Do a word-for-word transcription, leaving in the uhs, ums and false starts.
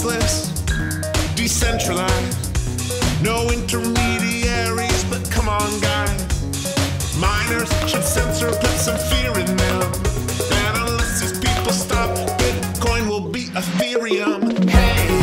trustless, decentralized, no intermediaries, but come on guys, miners should censor, put some fear in them, and unless these people stop, Bitcoin will be Ethereum. Hey!